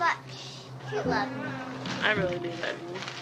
much you love me. I really do love you.